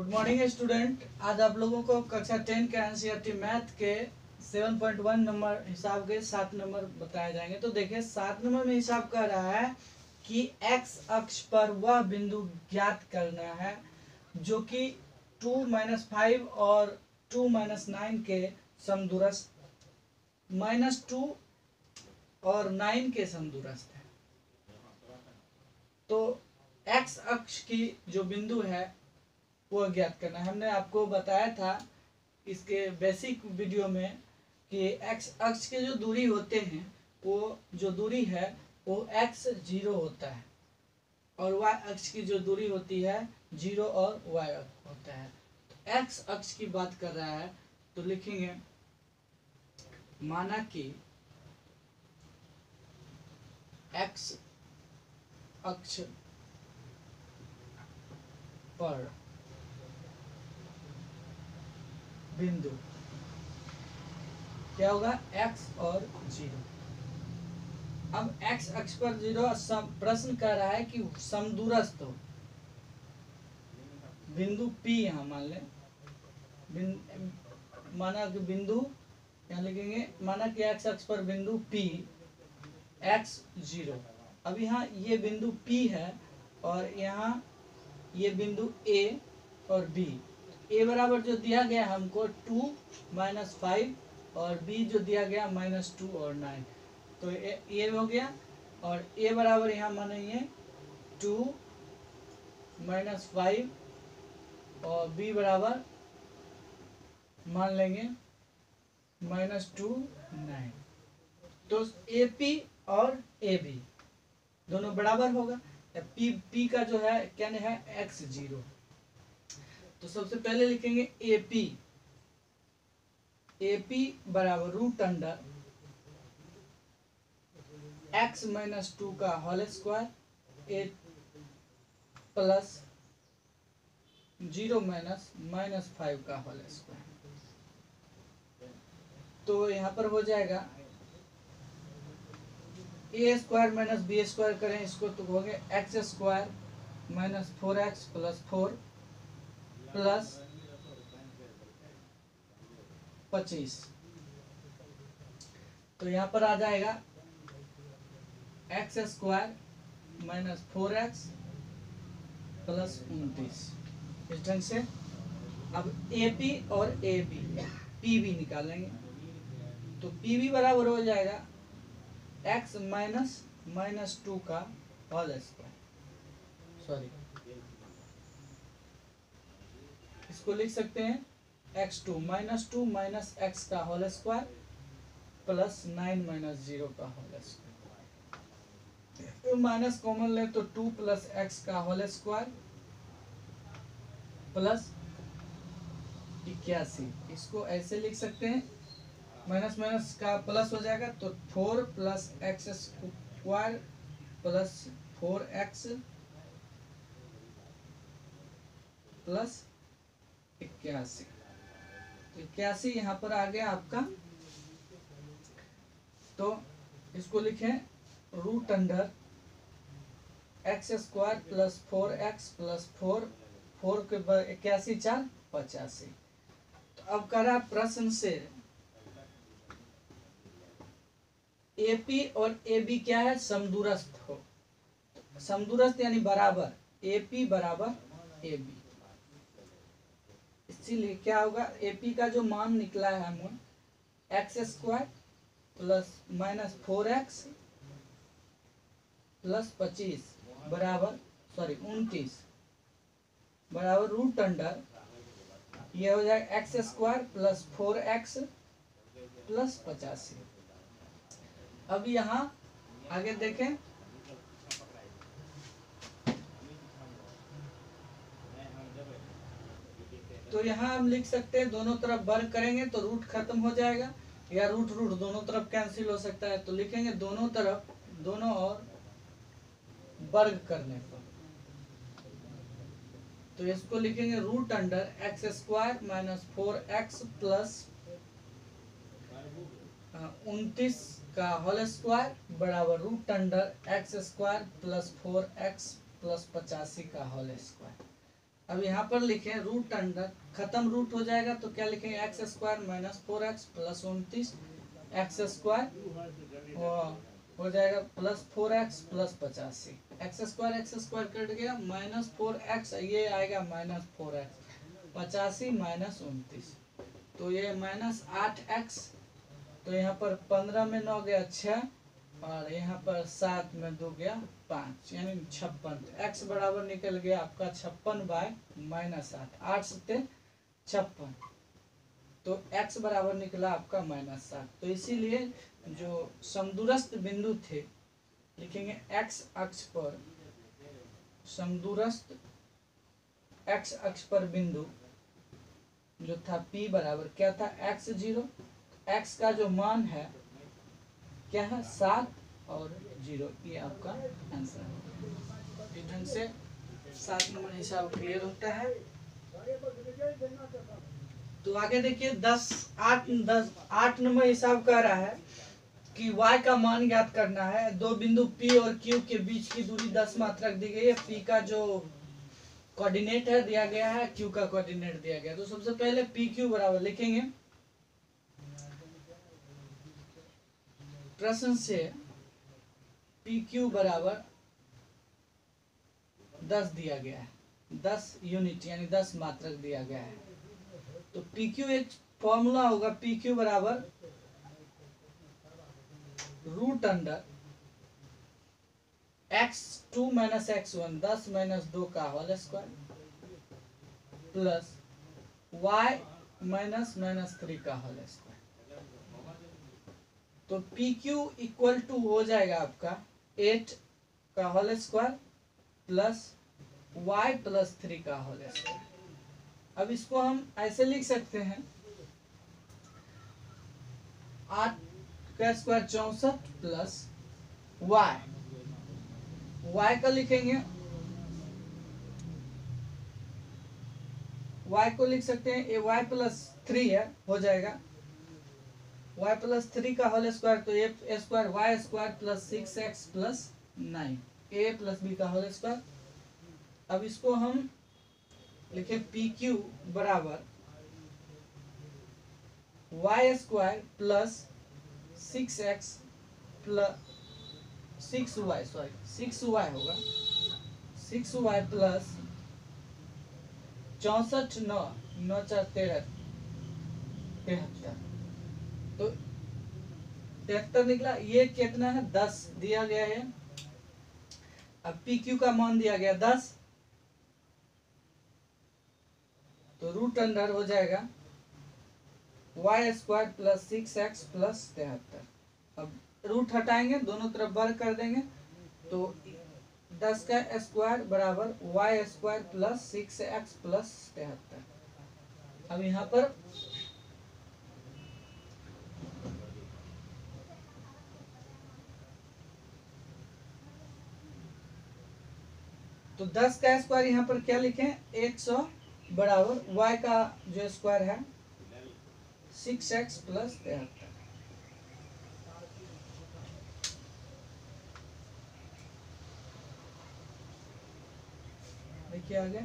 Morning student. आज आप लोगों को कक्षा 10 के एनसीईआरटी मैथ के 7.1 नंबर हिसाब के 7 नंबर बताए जाएंगे। तो देखिए 7 नंबर में हिसाब कर रहा है कि एक्स अक्ष पर वह बिंदु ज्ञात करना है जो कि 2-5 और 2-9 के समदूरस्थ, -2 और 9 के समदूरस्थ है। तो एक्स अक्ष की जो बिंदु है वो ज्ञात करना है। हमने आपको बताया था इसके बेसिक वीडियो में कि एक्स अक्ष के जो दूरी होते हैं वो जो दूरी है वो x0 होता है और y अक्ष की जो दूरी होती है 0 और y होता है। तो एक्स अक्ष की बात कर रहा है तो लिखेंगे माना कि एक्स अक्ष पर बिंदु क्या होगा x और 0। अब x अक्ष पर 0 प्रश्न कर रहा है कि समदूरस्थ हो बिंदु P। यहाँ मान लें माना कि बिंदु यहाँ लिखेंगे माना कि x अक्ष पर बिंदु P x0। अब यहाँ ये बिंदु P है और यहाँ ये बिंदु A और B। A बराबर जो दिया गया हमको 2-5 और B जो दिया गया -2 और 9। तो ये हो गया और A बराबर यहाँ मानेंगे 2-5 और B बराबर मान लेंगे -2 9। तो AP और AB दोनों बराबर होगा। P का जो है क्या है x0। तो सबसे पहले लिखेंगे AP बराबर √अंडर x-2 का होल स्क्वायर प्लस 0 -5 का होल स्क्वायर। तो यहाँ पर हो जाएगा a² - b² करें इसको तो हो गया x² - 4x + 4 प्लस 25। तो यहाँ पर आ जाएगा x² - 4x + 29। इस ढंग से अब AP और AB PB निकालेंगे। तो PB बराबर हो जाएगा x - 2 का होल स्क्वायर। सॉरी, इसको लिख सकते हैं x2 -2 - x का होल स्क्वायर प्लस 9 - 0 का होल स्क्वायर। माइनस कॉमन ले तो 2 + x का होल स्क्वायर प्लस 81। इसको ऐसे लिख सकते हैं माइनस माइनस का प्लस हो जाएगा तो 4 + x² प्लस 4x प्लस 81। 81 यहाँ पर आ गया आपका। तो इसको लिखें √अंडर x² + 4x + 4 के 81 4 85। तो अब करा प्रश्न से AP और AB क्या है समदूरस्थ हो। समदूरस्थ यानी बराबर, AP बराबर AB। इसीलिए क्या होगा AP का जो मान निकला है हम x² + -4x + 25 बराबर 29 बराबर √अंडर ये हो जाएगा x² + 4x + 85। अब यहाँ आगे देखें तो यहाँ हम लिख सकते हैं दोनों तरफ वर्ग करेंगे तो रूट खत्म हो जाएगा या रूट दोनों तरफ कैंसिल हो सकता है। तो लिखेंगे दोनों तरफ दोनों और वर्ग करने पर तो इसको लिखेंगे √अंडर x² - 4x प्लस 29 का होल स्क्वायर बराबर √अंडर x² + 4x + 85 का होल स्क्वायर। अब यहाँ पर लिखें रूट अंडर, खत्म रूट हो जाएगा तो क्या लिखेंगे, x square minus 4x plus 29 x square हो जाएगा plus 4x plus 85, x square cut गया माइनस 4x, ये आएगा माइनस 4x 85 माइनस 29, तो ये माइनस 8x, तो यहाँ पर 15 में 9 गया 6 और यहाँ पर 7 में 2 गया 5, यानी 56। x बराबर निकल गया आपका 56 बाय माइनस 8, 8 सत्ते 56, तो x बराबर निकला आपका माइनस 7। तो इसीलिए जो समदूरस्थ बिंदु थे, लिखेंगे x अक्ष पर समदूरस्थ x अक्ष पर बिंदु जो था P बराबर क्या था, x0, x का जो मान है क्या है 7 और 0, ये आपका आंसर है। इस ढंग से 7 नंबर हिसाब क्लियर होता है। तो आगे देखिए 8 नंबर हिसाब कह रहा है कि y का मान ज्ञात करना है। दो बिंदु P और Q के बीच की दूरी 10 मात्रक दी गई है। P का जो कोऑर्डिनेट है दिया गया है, Q का कोऑर्डिनेट दिया गया है। तो सबसे पहले PQ बराबर लिखेंगे, प्रश्न से PQ बराबर 10 दिया गया है, 10 यूनिट यानी 10 मात्रक दिया गया है। तो PQ एक फॉर्मूला होगा, PQ बराबर root under x2 minus x1 10 minus 2 का whole square plus y minus minus 3 का होल स्क्वायर। तो PQ इक्वल टू हो जाएगा आपका 8 का whole square plus y plus 3 का होल स्क्वायर। अब इसको हम ऐसे लिख सकते हैं, 8 का स्क्वायर 64 प्लस y का लिखेंगे, y को लिख सकते हैं, ये y प्लस 3 है, हो जाएगा y प्लस 3 का होल स्क्वायर, तो a square y square plus 6x plus 9 a plus b का होल स्क्वायर। अब इसको हम लिखे PQ बराबर Y square plus 6x plus 6y होगा, 6y प्लस 64 9 9 4 13 73, तो 73 निकला। ये कितना है, 10 दिया गया है। अब PQ का मान दिया गया 10, तो रूट अंडर हो जाएगा Y square plus 6x plus 73। अब रूट हटाएंगे, दोनों तरफ वर्ग कर देंगे, तो 10 का स्क्वायर बराबर Y square plus 6x plus 73। अब यहाँ पर तो 10 का स्क्वायर यहाँ पर क्या लिखें, 100 बराबर y का जो स्क्वायर है 6x प्लस 73। देखिए आगे,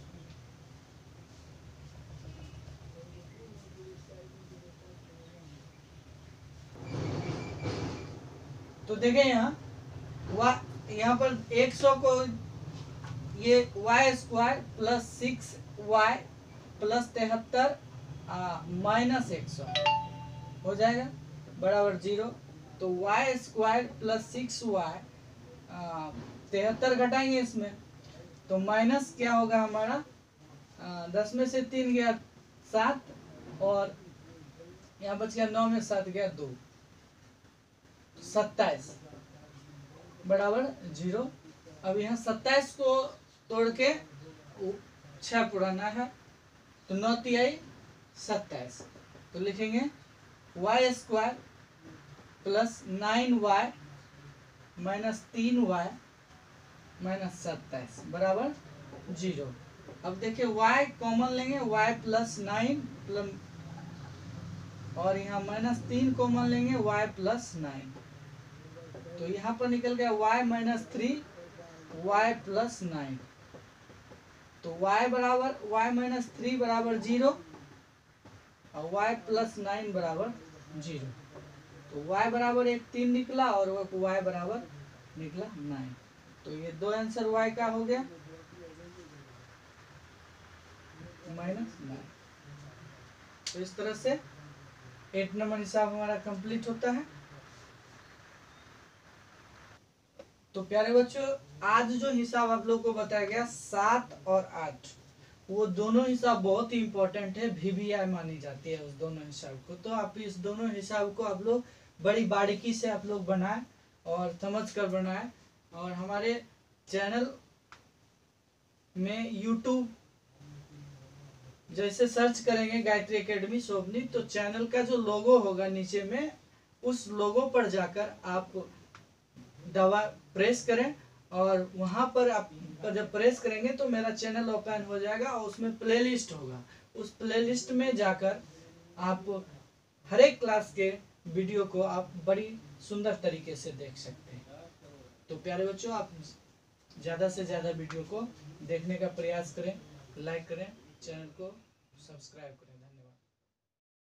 तो देखें यहाँ पर 100 को ये y square plus 6y plus 73 minus 100 हो जाएगा बराबर 0। तो वाई स्क्वायर प्लस 6y 73 घटाएंगे इसमें, तो माइनस क्या होगा हमारा, 10 में से 3 गया 7 और यहाँ बच गया 9 में 7 गया 2, 27 बराबर 0। अब यहाँ 27 को तोड़ के 6 पुराना है, तो 9 तिहाई 27, तो लिखेंगे y square plus 9y minus 3y minus 27 बराबर 0। अब देखिए y कॉमन लेंगे, y प्लस 9 प्लस और यहाँ माइनस 3 कॉमन लेंगे, y प्लस 9, तो यहाँ पर निकल गया y माइनस 3 y प्लस 9। तो y बराबर y माइनस 3 बराबर 0 और y प्लस 9 बराबर 0। तो y बराबर 1 3 निकला और y बराबर निकला 9। तो ये दो आंसर y का हो गया -9। तो इस तरह से 8 नंबर हिसाब हमारा कंप्लीट होता है। तो प्यारे बच्चों, आज जो हिसाब आप लोग को बताया गया 7 और 8, वो दोनों हिसाब बहुत ही इंपॉर्टेंट है, VBI मानी जाती है उस दोनों हिसाब को। तो आप इस दोनों हिसाब को आप लोग बड़ी बारीकी से आप लोग बनाएं और समझ कर बनाएं। और हमारे चैनल में यूट्यूब जैसे सर्च करेंगे गायत्री एकेडमी शोभनी, तो चैनल का जो लोगो होगा नीचे में, उस लोगो पर जाकर आप दबा प्रेस करें और वहां पर आप जब प्रेस करेंगे तो मेरा चैनल ओपन हो जाएगा और उसमें प्लेलिस्ट होगा। उस प्लेलिस्ट में जाकर आप हर एक क्लास के वीडियो को आप बड़ी सुंदर तरीके से देख सकते हैं। तो प्यारे बच्चों, आप ज़्यादा से ज़्यादा वीडियो को देखने का प्रयास करें, लाइक करें, चैनल को सब्सक्राइब करें।